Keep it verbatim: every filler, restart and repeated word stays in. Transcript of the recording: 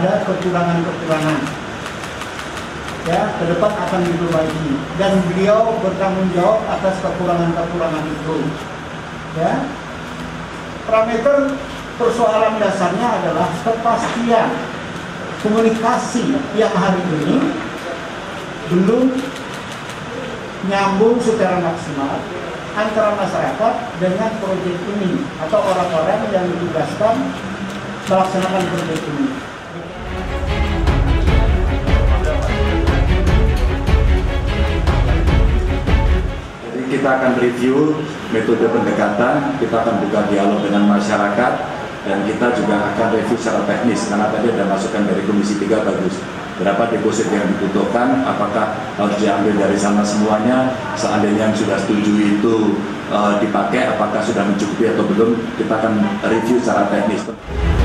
ada kekurangan-kekurangan. Ya, ke depan akan diperbaiki dan beliau bertanggung jawab atas kekurangan-kekurangan itu. Ya, parameter persoalan dasarnya adalah kepastian komunikasi yang hari ini belum nyambung secara maksimal antara masyarakat dengan proyek ini atau orang-orang yang ditugaskan melaksanakan proyek ini. Kita akan review metode pendekatan, kita akan buka dialog dengan masyarakat, dan kita juga akan review secara teknis, karena tadi ada masukan dari Komisi tiga bagus. Berapa deposit yang dibutuhkan, apakah harus diambil dari sana semuanya, seandainya yang sudah setuju itu uh, dipakai, apakah sudah mencukupi atau belum, kita akan review secara teknis.